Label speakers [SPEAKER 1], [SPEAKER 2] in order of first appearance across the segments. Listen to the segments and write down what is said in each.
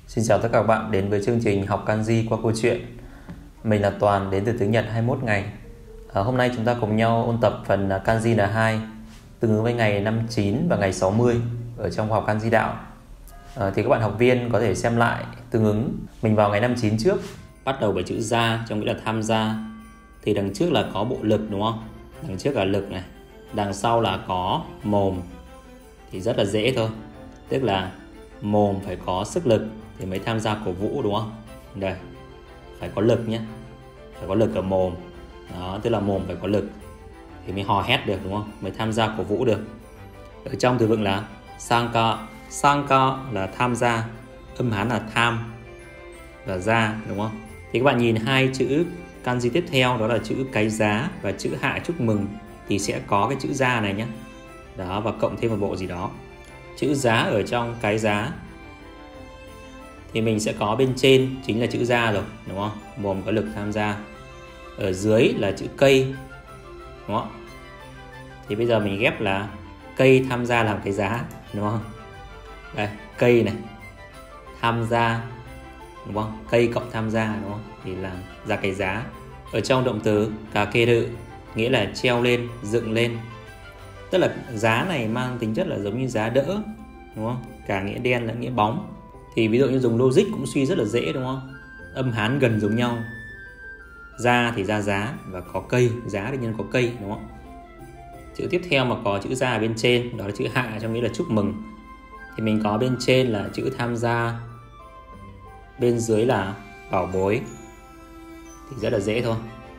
[SPEAKER 1] Xin chào tất cả các bạn đến với chương trình học kanji qua câu chuyện. Mình là Toàn đến từ tiếng Nhật 21 ngày. Hôm nay chúng ta cùng nhau ôn tập phần kanji N2 tương ứng với ngày 59 và ngày 60 ở trong khoa học kanji đạo. Thì các bạn học viên có thể xem lại tương ứng. Mình vào ngày 59 trước, bắt đầu bởi chữ ra trong nghĩa là tham gia. Thì đằng trước là có bộ lực đúng không? Đằng trước là lực này, đằng sau là có mồm. Thì rất là dễ thôi. Tức là mồm phải có sức lực thì mới tham gia cổ vũ đúng không? Đây, phải có lực nhé, phải có lực ở mồm. Đó, tức là mồm phải có lực thì mới hò hét được đúng không? Mới tham gia cổ vũ được. Ở trong từ vựng là sanka. Sanka là tham gia, âm hán là tham và ra đúng không? Thì các bạn nhìn hai chữ kanji tiếp theo, đó là chữ cái giá và chữ hạ chúc mừng, thì sẽ có cái chữ ra này nhé. Đó, và cộng thêm một bộ gì đó. Chữ giá ở trong cái giá thì mình sẽ có bên trên chính là chữ ra rồi đúng không? Mồm có lực tham gia. Ở dưới là chữ cây đúng không? Thì bây giờ mình ghép là cây tham gia làm cái giá đúng không? Đây, cây này tham gia đúng không? Cây cộng tham gia đúng không? Thì làm ra cái giá. Ở trong động từ kakeru nghĩa là treo lên, dựng lên. Tức là giá này mang tính chất là giống như giá đỡ đúng không? Cả nghĩa đen lẫn nghĩa bóng. Thì ví dụ như dùng logic cũng suy rất là dễ đúng không? Âm hán gần giống nhau. Ra thì ra giá và có cây, giá thì nhân có cây đúng không? Chữ tiếp theo mà có chữ ra ở bên trên, đó là chữ hạ trong nghĩa là chúc mừng. Thì mình có bên trên là chữ tham gia, bên dưới là bảo bối. Thì rất là dễ thôi.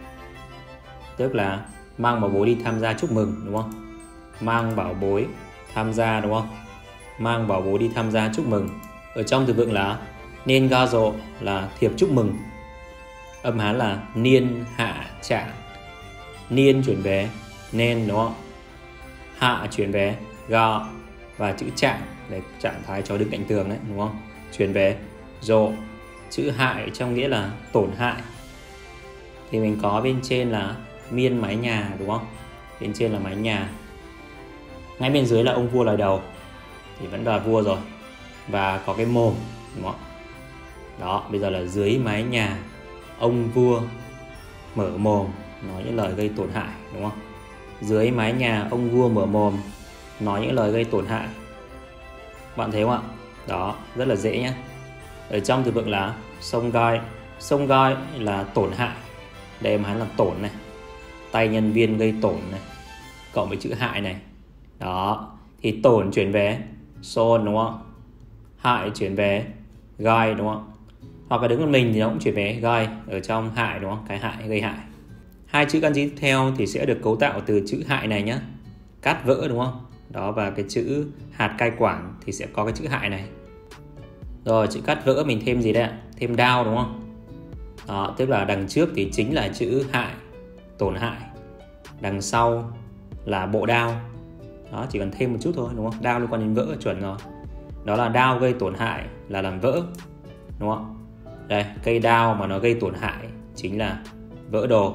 [SPEAKER 1] Tức là mang bảo bối đi tham gia chúc mừng đúng không? Mang bảo bối tham gia đúng không? Mang bảo bối đi tham gia chúc mừng. Ở trong từ vựng là nên ga rộ là thiệp chúc mừng. Âm hán là niên hạ trạng. Niên chuyển về nên đúng không? Hạ chuyển về ga và chữ trạng để trạng thái cho đứng cạnh tường đấy đúng không? Chuyển về rộ. Chữ hại trong nghĩa là tổn hại. Thì mình có bên trên là miên mái nhà đúng không? Bên trên là mái nhà. Ngay bên dưới là ông vua lời đầu. Thì vẫn là vua rồi. Và có cái mồm đúng không? Đó, bây giờ là dưới mái nhà ông vua mở mồm nói những lời gây tổn hại đúng không? Dưới mái nhà ông vua mở mồm nói những lời gây tổn hại. Bạn thấy không ạ? Đó, rất là dễ nhé. Ở trong từ vựng là sông gai. Sông gai là tổn hại. Đây em hắn là tổn này. Tay nhân viên gây tổn này. Cộng với chữ hại này. Đó, thì tổn chuyển về son đúng không? Hại chuyển về gai đúng không? Hoặc là đứng con mình thì nó cũng chuyển về gai ở trong hại đúng không? Cái hại, gây hại. Hai chữ kanji tiếp theo thì sẽ được cấu tạo từ chữ hại này nhé. Cát vỡ đúng không? Đó, và cái chữ hạt cai quản thì sẽ có cái chữ hại này. Rồi chữ cát vỡ mình thêm gì đây ạ? Thêm đao đúng không? Đó, tức là đằng trước thì chính là chữ hại, tổn hại. Đằng sau là bộ đao. Đó, chỉ cần thêm một chút thôi đúng không? Đao liên quan đến vỡ chuẩn rồi. Đó là đao gây tổn hại là làm vỡ đúng không? Đây, cây đao mà nó gây tổn hại chính là vỡ đồ.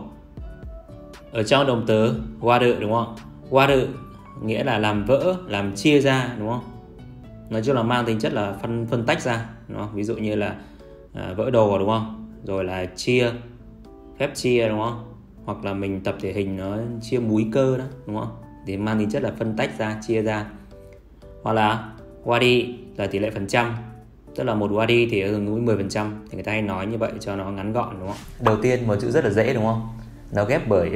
[SPEAKER 1] Ở trong động từ waru đúng không? Waru nghĩa là làm vỡ, làm chia ra đúng không? Nói chung là mang tính chất là phân tách ra đúng không? Ví dụ như là vỡ đồ đúng không? Rồi là chia, phép chia đúng không? Hoặc là mình tập thể hình nó chia múi cơ đó đúng không? Thì mang tính chất là phân tách ra, chia ra. Hoặc là wadi là tỷ lệ phần trăm. Tức là một wadi thì ứng với 10%. Thì người ta hay nói như vậy cho nó ngắn gọn đúng không? Đầu tiên một chữ rất là dễ đúng không? Nó ghép bởi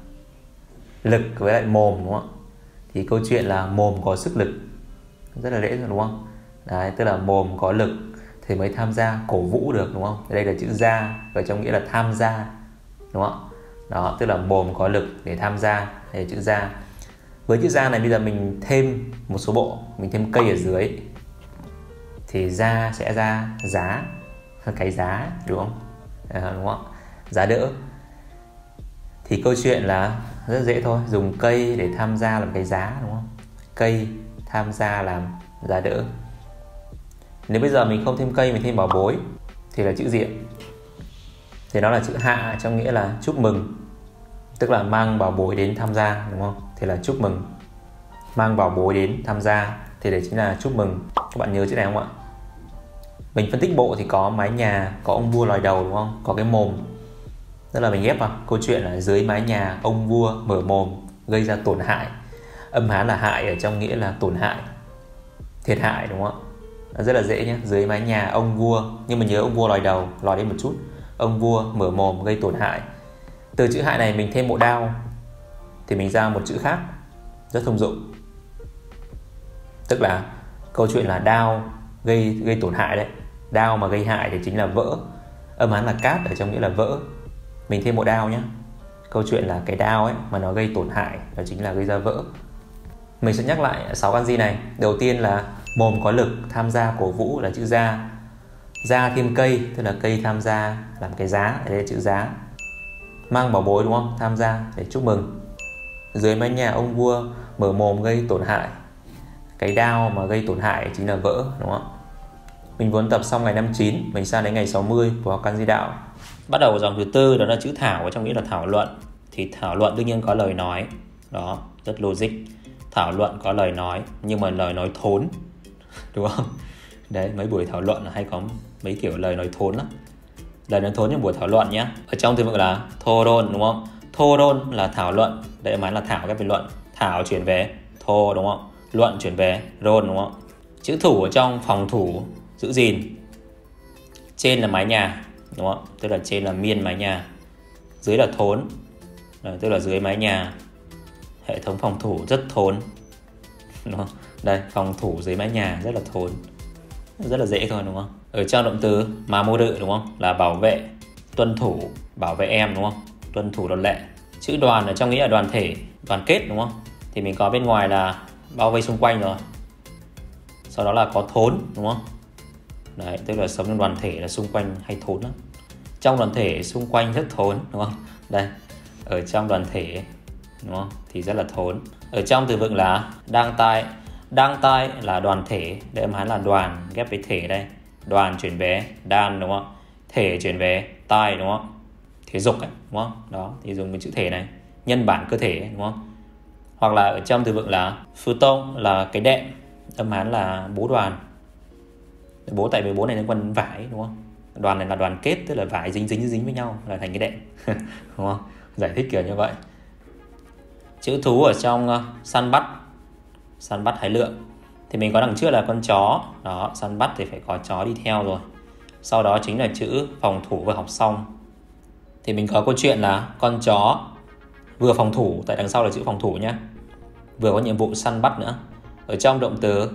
[SPEAKER 1] lực với lại mồm đúng không? Thì câu chuyện là mồm có sức lực. Rất là dễ rồi đúng không? Đấy, tức là mồm có lực thì mới tham gia cổ vũ được đúng không? Đây là chữ ra ở trong nghĩa là tham gia đúng không? Đó, tức là mồm có lực để tham gia. Đây là chữ ra. Với chữ ra này bây giờ mình thêm một số bộ, mình thêm cây ở dưới thì ra sẽ ra giá, cái giá đúng không? Đúng không? Giá đỡ. Thì câu chuyện là rất dễ thôi, dùng cây để tham gia làm cái giá đúng không? Cây tham gia làm giá đỡ. Nếu bây giờ mình không thêm cây, mình thêm bảo bối thì là chữ gì ạ? Thì đó là chữ hạ trong nghĩa là chúc mừng. Tức là mang bảo bối đến tham gia đúng không? Thì là chúc mừng. Mang bảo bối đến tham gia thì đấy chính là chúc mừng. Các bạn nhớ chữ này không ạ? Mình phân tích bộ thì có mái nhà, có ông vua lòi đầu đúng không? Có cái mồm. Tức là mình ghép vào câu chuyện là dưới mái nhà ông vua mở mồm gây ra tổn hại. Âm Hán là hại ở trong nghĩa là tổn hại, thiệt hại đúng không ạ? Rất là dễ nhé. Dưới mái nhà ông vua, nhưng mà nhớ ông vua lòi đầu, lòi đến một chút. Ông vua mở mồm gây tổn hại. Từ chữ hại này mình thêm bộ đao thì mình ra một chữ khác rất thông dụng. Tức là câu chuyện là đao gây tổn hại đấy. Đao mà gây hại thì chính là vỡ. Âm Hán là cát ở trong nghĩa là vỡ. Mình thêm bộ đao nhé. Câu chuyện là cái đao ấy mà nó gây tổn hại đó chính là gây ra vỡ. Mình sẽ nhắc lại 6 kanji này. Đầu tiên là mồm có lực, tham gia cổ vũ là chữ gia. Gia thêm cây, tức là cây tham gia làm cái giá, đây là chữ giá. Mang bảo bối đúng không? Tham gia để chúc mừng. Dưới mái nhà ông vua mở mồm gây tổn hại. Cái đao mà gây tổn hại chính là vỡ đúng không? Mình vốn tập xong ngày 59, mình sang đến ngày 60 của học kanji đạo. Bắt đầu dòng thứ tư đó là chữ thảo ở trong nghĩa là thảo luận. Thì thảo luận đương nhiên có lời nói. Đó, rất logic. Thảo luận có lời nói, nhưng mà lời nói thốn. Đúng không? Đấy, mấy buổi thảo luận hay có mấy kiểu lời nói thốn lắm. Lời nói thốn trong buổi thảo luận nhé. Ở trong từ vựng là thoron đúng không? Thoron là thảo luận. Đây mà là thảo ghép với luận. Thảo chuyển về thô đúng không? Luận chuyển về ron đúng không? Chữ thủ ở trong phòng thủ, giữ gìn. Trên là mái nhà đúng không? Tức là trên là miên mái nhà, dưới là thốn. Đấy, tức là dưới mái nhà. Hệ thống phòng thủ rất thốn đúng không? Đây, phòng thủ dưới mái nhà rất là thốn. Rất là dễ thôi đúng không? Ở trong động từ mamoru đúng không? Là bảo vệ, tuân thủ, bảo vệ em đúng không? Tuân thủ luật lệ. Chữ đoàn ở trong nghĩa là đoàn thể, đoàn kết đúng không? Thì mình có bên ngoài là bao vây xung quanh rồi. Sau đó là có thốn đúng không? Đấy, tức là sống trong đoàn thể là xung quanh hay thốn lắm. Trong đoàn thể xung quanh rất thốn đúng không? Đây, ở trong đoàn thể đúng không? Thì rất là thốn. Ở trong từ vựng là đang tai. Đang tai là đoàn thể, đây âm Hán là đoàn ghép với thể đây. Đoàn chuyển về đan đúng không? Thể chuyển về tai đúng không? Thể dục ấy, đúng không? Đó, thì dùng cái chữ thể này, nhân bản cơ thể đúng không? Hoặc là ở trong từ vựng là phu tông là cái đệm, âm Hán là bố đoàn. Bố tại vì bố này liên quan đến vải đúng không? Đoàn này là đoàn kết, tức là vải dính với nhau là thành cái đệm. Đúng không? Giải thích kiểu như vậy. Chữ thú ở trong săn bắt hái lượm thì mình có đằng trước là con chó. Đó, săn bắt thì phải có chó đi theo rồi. Sau đó chính là chữ phòng thủ vừa học xong. Thì mình có câu chuyện là con chó vừa phòng thủ, tại đằng sau là chữ phòng thủ nhé, vừa có nhiệm vụ săn bắt nữa. Ở trong động từ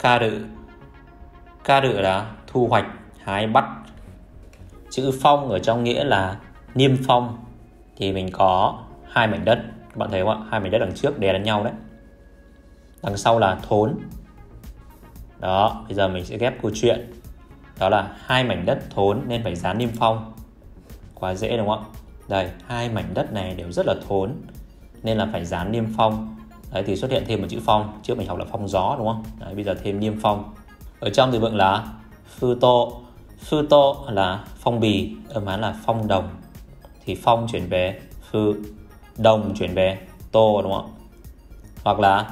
[SPEAKER 1] karu là thu hoạch, hái bắt. Chữ phong ở trong nghĩa là niêm phong. Thì mình có hai mảnh đất, các bạn thấy không ạ? Hai mảnh đất đằng trước đè lên nhau đấy, đằng sau là thốn. Đó, bây giờ mình sẽ ghép câu chuyện. Đó là hai mảnh đất thốn nên phải dán niêm phong. Quá dễ đúng không ạ? Đây, hai mảnh đất này đều rất là thốn nên là phải dán niêm phong. Đấy, thì xuất hiện thêm một chữ phong. Trước mình học là phong gió đúng không? Đấy, bây giờ thêm niêm phong. Ở trong từ vựng là phu tô là phong bì, âm Hán là phong đồng. Thì phong chuyển về phu, đồng chuyển về tô đúng không? Hoặc là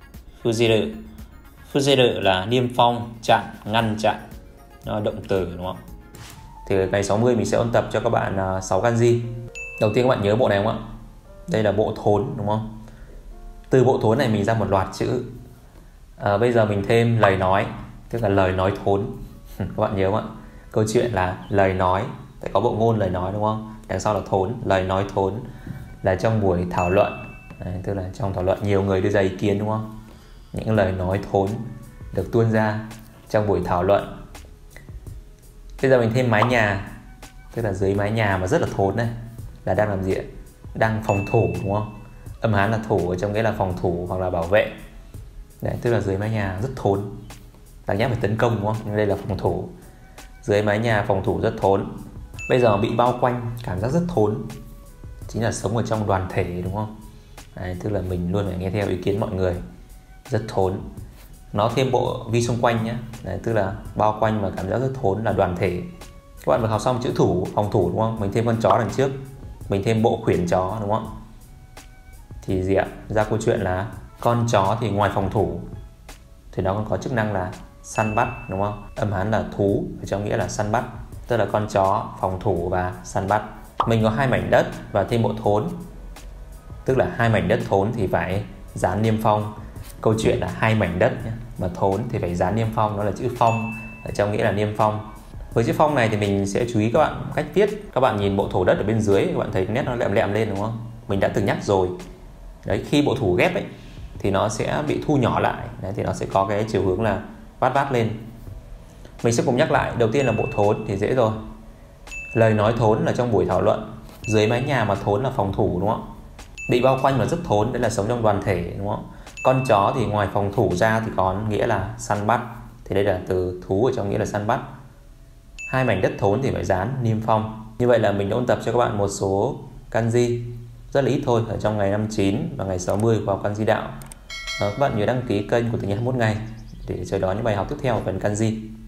[SPEAKER 1] fujiru là niêm phong, chặn, ngăn chặn. Nó động từ đúng không? Thì ngày 60 mình sẽ ôn tập cho các bạn 6 kanji. Đầu tiên các bạn nhớ bộ này không ạ? Đây là bộ thốn đúng không? Từ bộ thốn này mình ra một loạt chữ. Bây giờ mình thêm lời nói, tức là lời nói thốn. Các bạn nhớ không ạ? Câu chuyện là lời nói, phải có bộ ngôn lời nói đúng không? Đằng sau là thốn, lời nói thốn là trong buổi thảo luận. Đấy, tức là trong thảo luận nhiều người đưa ra ý kiến đúng không? Những lời nói thốn được tuôn ra trong buổi thảo luận. Bây giờ mình thêm mái nhà, tức là dưới mái nhà mà rất là thốn này là đang làm gì ạ? Đang phòng thủ đúng không? Âm Hán là thủ ở trong nghĩa là phòng thủ hoặc là bảo vệ. Đấy, tức là dưới mái nhà rất thốn, đáng nhắc phải tấn công đúng không? Nhưng đây là phòng thủ. Dưới mái nhà phòng thủ rất thốn. Bây giờ bị bao quanh, cảm giác rất thốn, chính là sống ở trong đoàn thể đúng không? Đấy, tức là mình luôn phải nghe theo ý kiến mọi người, rất thốn. Nó thêm bộ vi xung quanh nhé. Đấy, tức là bao quanh mà cảm giác rất thốn là đoàn thể. Các bạn vừa học xong chữ thủ, phòng thủ đúng không? Mình thêm con chó đằng trước, mình thêm bộ khuyển chó đúng không? Thì gì ạ? Ra câu chuyện là con chó thì ngoài phòng thủ thì nó còn có chức năng là săn bắt, đúng không? Âm Hán là thú ở trong nghĩa là săn bắt, tức là con chó phòng thủ và săn bắt. Mình có 2 mảnh đất và thêm bộ thốn, tức là 2 mảnh đất thốn thì phải dán niêm phong. Câu chuyện là 2 mảnh đất nhé, mà thốn thì phải dán niêm phong, đó là chữ phong ở trong nghĩa là niêm phong. Với chữ phong này thì mình sẽ chú ý các bạn cách viết. Các bạn nhìn bộ thổ đất ở bên dưới, các bạn thấy nét nó lẹm lẹm lên, đúng không? Mình đã từng nhắc rồi. Đấy, khi bộ thủ ghép ấy thì nó sẽ bị thu nhỏ lại. Đấy, thì nó sẽ có cái chiều hướng là vát vát lên. Mình sẽ cùng nhắc lại. Đầu tiên là bộ thốn thì dễ rồi. Lời nói thốn là trong buổi thảo luận. Dưới mái nhà mà thốn là phòng thủ, đúng không? Bị bao quanh mà rất thốn, đấy là sống trong đoàn thể, đúng không? Con chó thì ngoài phòng thủ ra thì có nghĩa là săn bắt. Thì đây là từ thú ở trong nghĩa là săn bắt. 2 mảnh đất thốn thì phải dán niêm phong. Như vậy là mình đã ôn tập cho các bạn một số kanji rất là ít thôi ở trong ngày 59 và ngày 60 vào kanji đạo. Các bạn nhớ đăng ký kênh của Tiếng Nhật 21 ngày để chờ đón những bài học tiếp theo ở phần kanji.